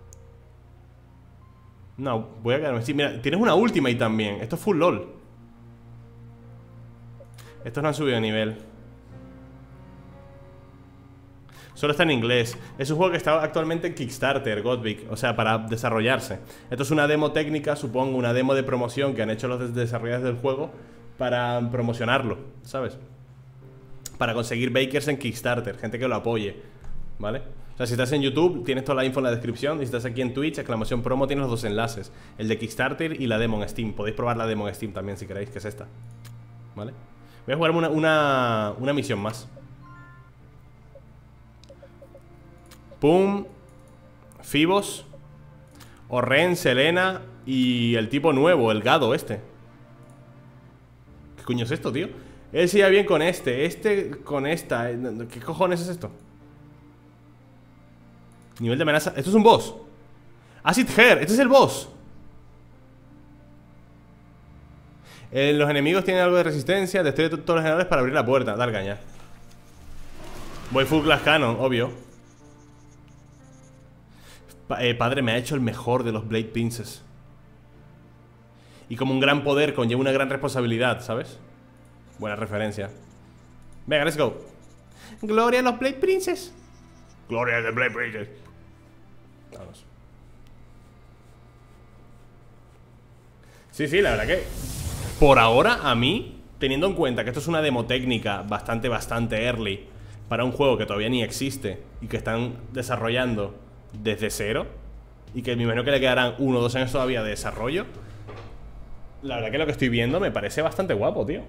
No, voy a quedarme. Sí, mira, tienes una ultimate también. Esto es full LOL. Estos no han subido de nivel. Solo está en inglés. Es un juego que está actualmente en Kickstarter, Godvic. O sea, para desarrollarse. Esto es una demo técnica, supongo, una demo de promoción que han hecho los desarrolladores del juego para promocionarlo, ¿sabes? Para conseguir bakers en Kickstarter, gente que lo apoye, ¿vale? O sea, si estás en YouTube, tienes toda la info en la descripción. Y si estás aquí en Twitch, exclamación promo, tienes los 2 enlaces. El de Kickstarter y la demo en Steam. Podéis probar la demo en Steam también si queréis, que es esta, ¿vale? Voy a jugarme una misión más. Pum. Fibos, Oren, Selena y el tipo nuevo, el gado este. ¿Qué coño es esto, tío? Él se lleva bien con este con esta. ¿Qué cojones es esto? Nivel de amenaza. Esto es un boss. Acid Hair, este es el boss. Los enemigos tienen algo de resistencia. Destruye todos los generadores para abrir la puerta. Dar caña. Voy full Glass Cannon, obvio. Padre, me ha hecho el mejor de los Blade Princes. Y como un gran poder conlleva una gran responsabilidad, ¿sabes? Buena referencia. Venga, let's go. Gloria a los Blade Princes. Gloria a los Blade Princes. Vamos. Sí, sí, la verdad que por ahora, a mí, teniendo en cuenta que esto es una demo técnica bastante early para un juego que todavía ni existe y que están desarrollando desde cero, y que me imagino que le quedarán 1 o 2 años todavía de desarrollo, la verdad que lo que estoy viendo me parece bastante guapo, tío.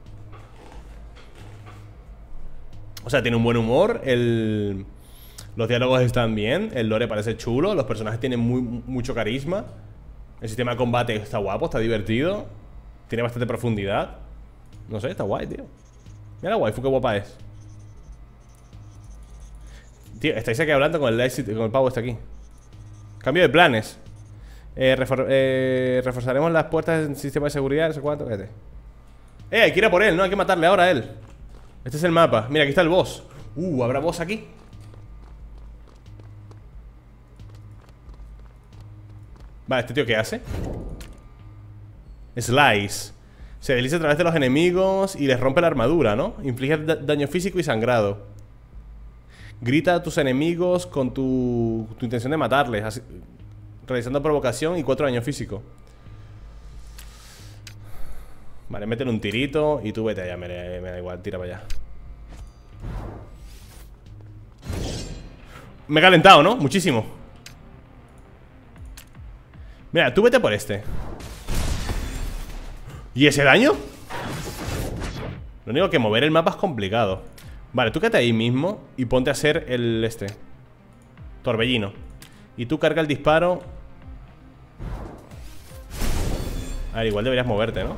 O sea, tiene un buen humor, los diálogos están bien, el lore parece chulo, los personajes tienen mucho carisma, el sistema de combate está guapo, está divertido, tiene bastante profundidad. No sé, está guay, tío. Mira la waifu, qué guapa es. Tío, estáis aquí hablando con el pavo este aquí. Cambio de planes. Reforzaremos las puertas del sistema de seguridad, no sé cuánto. Hay que ir a por él, ¿no? Hay que matarle ahora a él. Este es el mapa. Mira, aquí está el boss. ¿Habrá boss aquí? Vale, ¿este tío qué hace? Slice. Se desliza a través de los enemigos y les rompe la armadura, ¿no? Inflige daño físico y sangrado. Grita a tus enemigos con tu intención de matarles, así, realizando provocación y 4 daño físico. Vale, métele un tirito y tú vete allá, me da igual, tira para allá. Me he calentado, ¿no? Muchísimo. Mira, tú vete por este. ¿Y ese daño? Lo único que mover el mapa es complicado. Vale, tú quédate ahí mismo y ponte a hacer el torbellino. Y tú carga el disparo. A ver, igual deberías moverte, ¿no?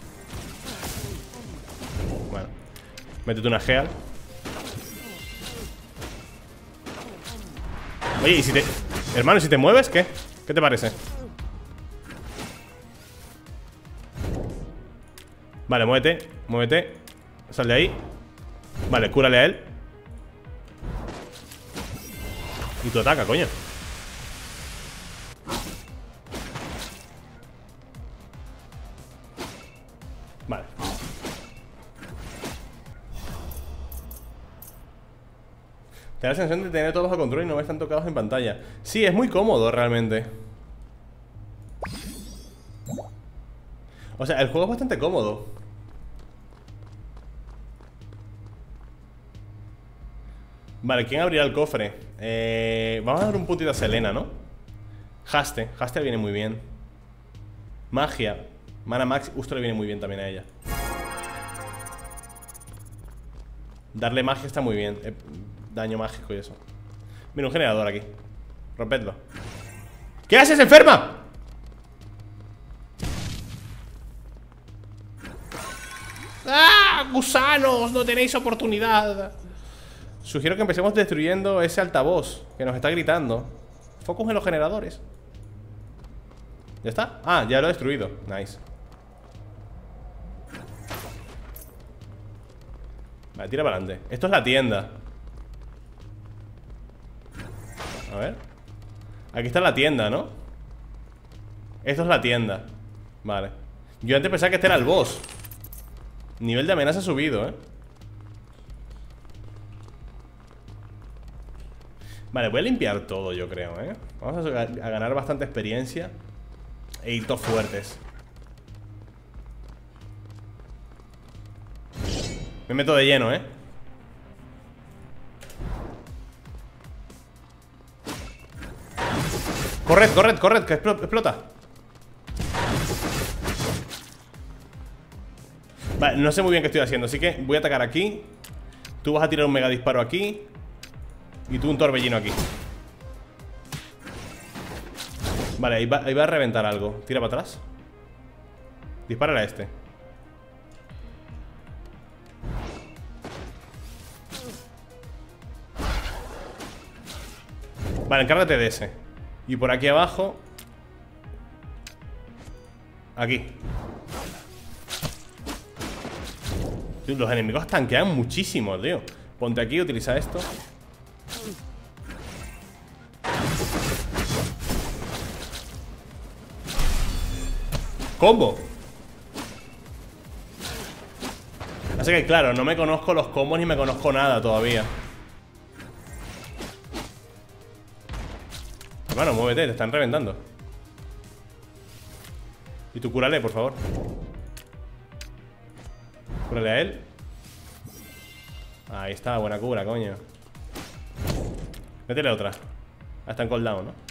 Bueno, métete una Geal. Oye, ¿y si te... Hermano, si te mueves, ¿qué? ¿Qué te parece? Vale, muévete, muévete. Sal de ahí. Vale, cúrale a él. Y tú ataca, coño. Vale. Te da la sensación de tener todo bajo control y no ves tanto caos en pantalla. Sí, es muy cómodo realmente. O sea, el juego es bastante cómodo. Vale, ¿quién abrirá el cofre? Vamos a dar un puntito a Selena, ¿no? Haste le viene muy bien. Magia. Mana Max, justo le viene muy bien también a ella. Darle magia está muy bien. Daño mágico y eso. Mira, un generador aquí. Rompedlo. ¿Qué haces, enferma? ¡Ah! ¡Gusanos! No tenéis oportunidad. Sugiero que empecemos destruyendo ese altavoz que nos está gritando. Focus en los generadores. ¿Ya está? Ah, ya lo he destruido. Nice. Vale, tira para adelante. Esto es la tienda. A ver. Aquí está la tienda, ¿no? Esto es la tienda. Vale. Yo antes pensaba que este era el boss. Nivel de amenaza subido, ¿eh? Vale, voy a limpiar todo, yo creo, ¿eh? Vamos a ganar bastante experiencia e hitos fuertes. Me meto de lleno, ¿eh? Corred, corred, corred, que explota. Vale, no sé muy bien qué estoy haciendo, así que voy a atacar aquí. Tú vas a tirar un mega disparo aquí. Y tú un torbellino aquí. Vale, ahí va a reventar algo. Tira para atrás. Dispárale a este. Vale, encárgate de ese. Y por aquí abajo. Aquí. Tío, los enemigos tanquean muchísimo, tío. Ponte aquí, utiliza esto. Combo. Así que claro, no me conozco los combos ni me conozco nada todavía. Hermano, muévete, te están reventando. Y tú cúrale, por favor. Cúrale a él. Ahí está, buena cura, coño. Métele otra. Hasta en cooldown, ¿no?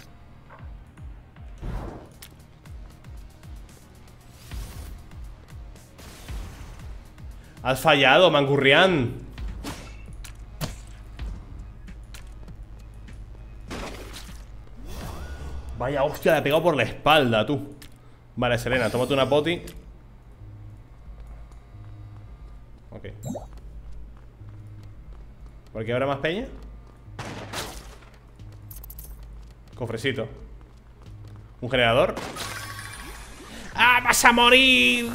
Has fallado, Mangurrián. Vaya hostia, le ha pegado por la espalda, tú. Vale, Selena, tómate una poti. Ok. ¿Por aquí habrá más peña? Cofrecito. Un generador. ¡Ah, vas a morir!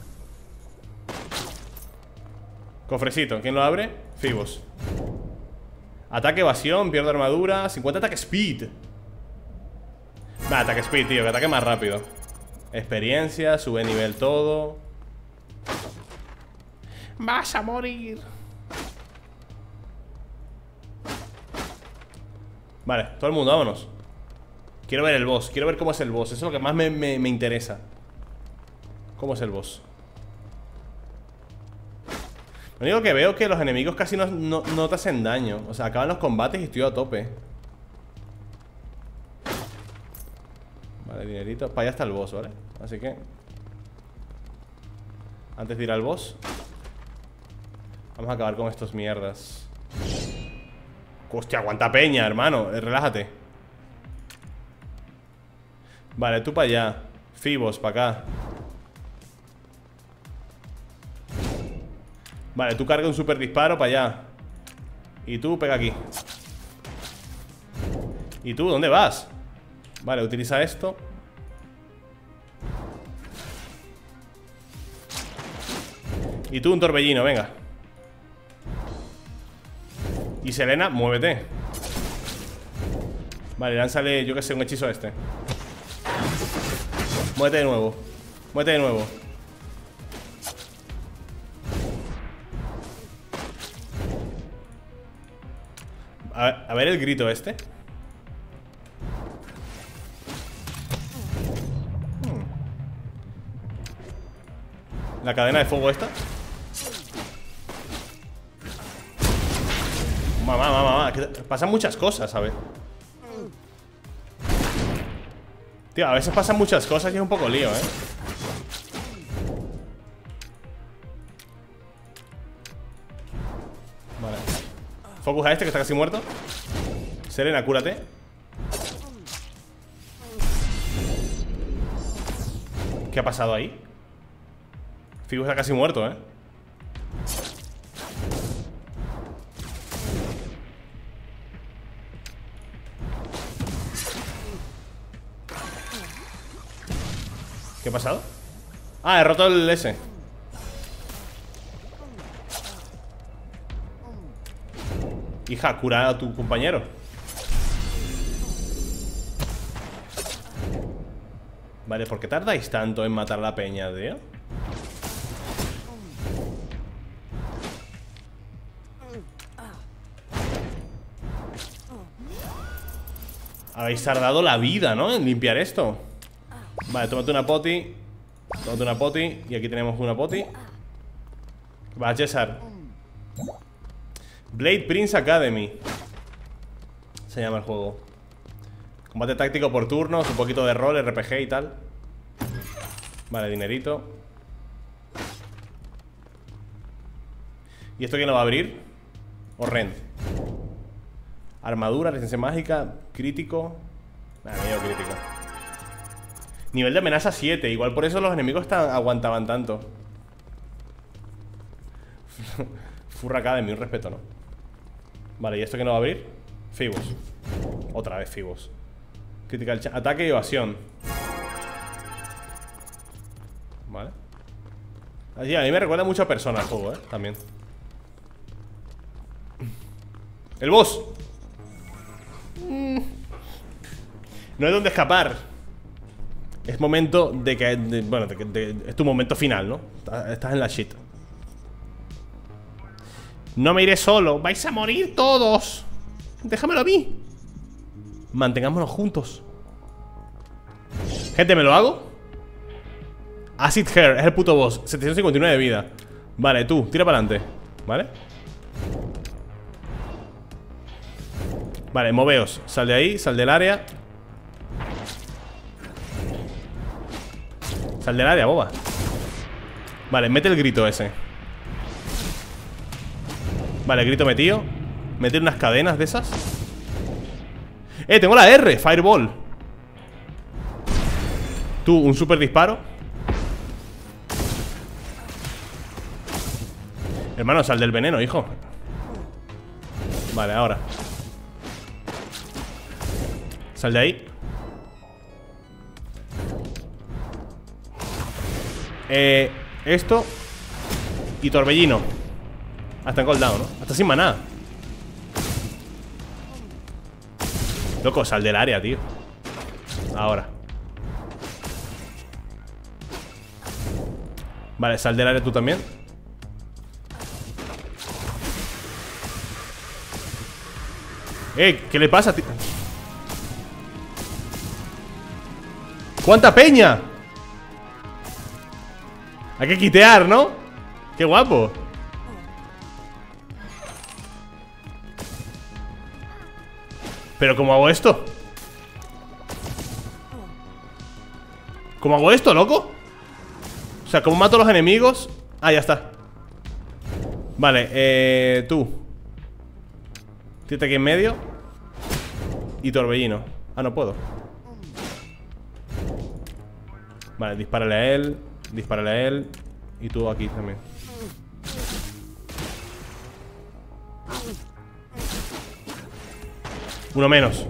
Cofrecito, ¿quién lo abre? Fibos. Ataque, evasión, pierdo armadura. 50 ataque speed. Va, ataque speed, tío, que ataque más rápido. Experiencia, sube nivel todo. Vas a morir. Vale, todo el mundo, vámonos. Quiero ver el boss, quiero ver cómo es el boss. Eso es lo que más me interesa. ¿Cómo es el boss? Lo único que veo es que los enemigos casi no te hacen daño. O sea, acaban los combates y estoy a tope. Vale, dinerito. Para allá está el boss, ¿vale? Así que antes de ir al boss, Vamos a acabar con estos mierdas. Hostia, cuánta peña, hermano. Relájate. Vale, tú para allá. Fibos, para acá. Vale, tú carga un super disparo para allá. Y tú pega aquí. ¿Y tú dónde vas? Vale, utiliza esto. Y tú un torbellino, venga. Y Selena, muévete. Vale, lánzale, yo que sé, un hechizo a este. Muévete de nuevo. Muévete de nuevo. A ver el grito este. La cadena de fuego esta. Mamá, que pasan muchas cosas, ¿sabes? Tío, a veces pasan muchas cosas y es un poco lío, ¿eh? Vale. Focus a este que está casi muerto. Selena, cúrate. ¿Qué ha pasado ahí? Figo está casi muerto, ¿eh? ¿Qué ha pasado? Ah, he roto el S. Hija, cura a tu compañero. Vale, ¿por qué tardáis tanto en matar a la peña, tío? Habéis tardado la vida, ¿no? En limpiar esto. Vale, tómate una poti. Tómate una poti. Y aquí tenemos una poti. Va, César. Blade Prince Academy se llama el juego. Combate táctico por turnos, un poquito de rol, RPG y tal. Vale, dinerito. ¿Y esto quién lo va a abrir? Orrend. Armadura, resistencia mágica, crítico. Nada, medio crítico. Nivel de amenaza 7. Igual por eso los enemigos aguantaban tanto. Furra Academy, un respeto, ¿no? Vale, ¿y esto quién lo va a abrir? Fibos. Otra vez Fibos. Critical ataque y evasión. Vale. Así, a mí me recuerda mucho a Persona el juego, también. ¡El boss! No hay dónde escapar. Es momento de que... bueno, es tu momento final, ¿no? Estás en la shit. No me iré solo. ¡Vais a morir todos! ¡Déjamelo a mí! Mantengámonos juntos. Gente, ¿me lo hago? Acid Hair, es el puto boss. 759 de vida. Vale, tú, tira para adelante. ¿Vale? Vale, moveos. Sal de ahí, sal del área. Sal del área, boba. Vale, mete el grito ese. Vale, grito metido. Meter unas cadenas de esas. Tengo la R, Fireball. Tú, un super disparo. Hermano, sal del veneno, hijo. Vale, ahora. Sal de ahí. Esto. Y torbellino. Hasta en cooldown, ¿no? Hasta sin maná. Loco, sal del área, tío. Ahora. Vale, sal del área tú también. ¿Qué le pasa, tío? ¡Cuánta peña! Hay que quitear, ¿no? ¡Qué guapo! ¿Pero cómo hago esto? ¿Cómo hago esto, loco? O sea, ¿cómo mato a los enemigos? Ah, ya está. Vale, tú. Tírate aquí en medio. Y torbellino. Ah, no puedo. Vale, dispárale a él. Dispárale a él. Y tú aquí también. Uno menos.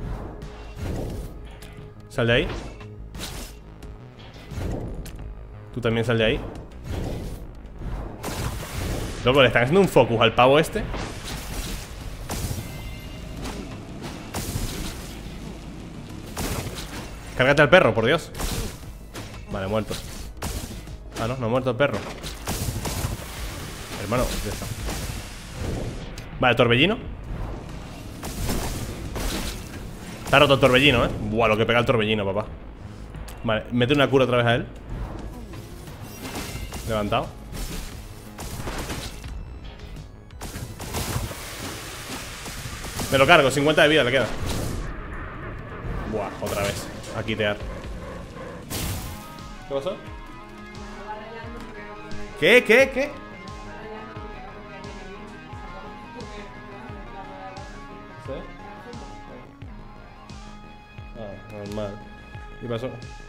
Sal de ahí. Tú también sal de ahí. Loco, le están haciendo un focus al pavo este. Cárgate al perro, por Dios. Vale, muerto. Ah, no, no ha muerto el perro. Hermano, ya está. Vale, torbellino. Está roto el torbellino, Buah, lo que pega el torbellino, papá. Vale, mete una cura otra vez a él. Levantado. Me lo cargo, 50 de vida le queda. Buah, otra vez. A quitear. ¿Qué pasó? ¿Qué? ¿Sí? Ah, normal. ¿Qué pasó?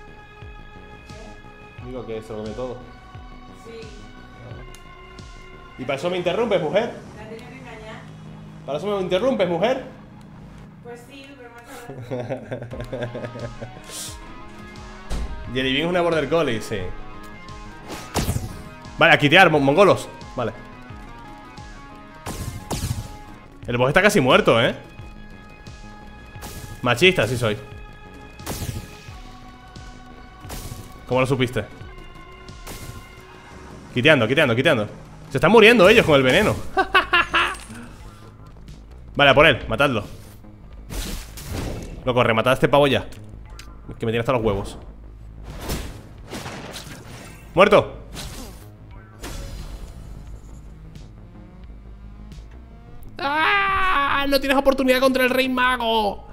Digo que se lo comió todo. Sí. ¿Y para eso me interrumpes, mujer? La tenía que engañar. ¿Para eso me interrumpes, mujer? Pues sí, pero más Jelly Bean es una border collie, sí. Vale, a quitear, mongolos. Vale. El boss está casi muerto, Machista, sí soy. ¿Cómo lo supiste? Quiteando. Se están muriendo ellos con el veneno. Vale, a por él, matadlo. Loco, rematad a este pavo ya. Que me tiene hasta los huevos. ¡Muerto! ¡Ah! ¡No tienes oportunidad contra el rey mago!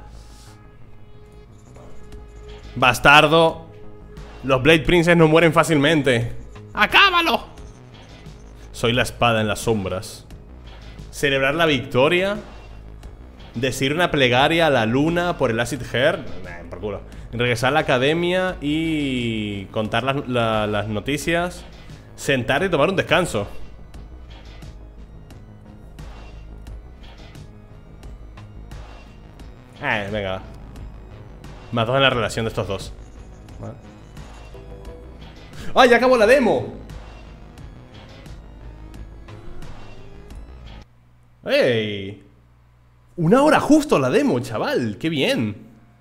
¡Bastardo! Los Blade Princess no mueren fácilmente. ¡Acábalo! Soy la espada en las sombras. Celebrar la victoria. Decir una plegaria a la luna por el Acid Hair. Nah, por culo. Regresar a la academia y contar las noticias. Sentar y tomar un descanso. Venga. Más dos en la relación de estos dos. Vale. ¡Ah, ya acabó la demo! ¡Ey! Una hora justo la demo, chaval. ¡Qué bien!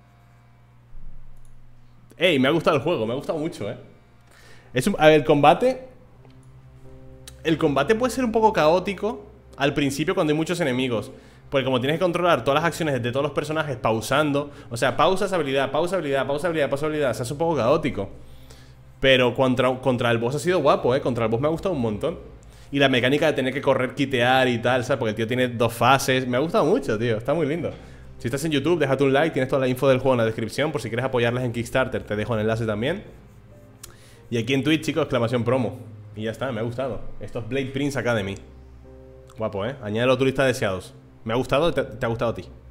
¡Ey! Me ha gustado el juego, me ha gustado mucho, a ver, el combate. El combate puede ser un poco caótico al principio cuando hay muchos enemigos. Porque como tienes que controlar todas las acciones de todos los personajes pausando. O sea, pausas habilidad, pausa habilidad, pausa habilidad, pausa habilidad. Se hace un poco caótico. Pero contra el boss ha sido guapo, Contra el boss me ha gustado un montón. Y la mecánica de tener que correr, quitear y tal, ¿sabes? Porque el tío tiene dos fases. Me ha gustado mucho, tío. Está muy lindo. Si estás en YouTube, déjate un like. Tienes toda la info del juego en la descripción. Por si quieres apoyarles en Kickstarter, te dejo el enlace también. Y aquí en Twitch, chicos, exclamación promo. Y ya está, me ha gustado. Esto es Blade Prince Academy. Guapo, Añádelo a tu lista de deseados. Me ha gustado, te ha gustado a ti.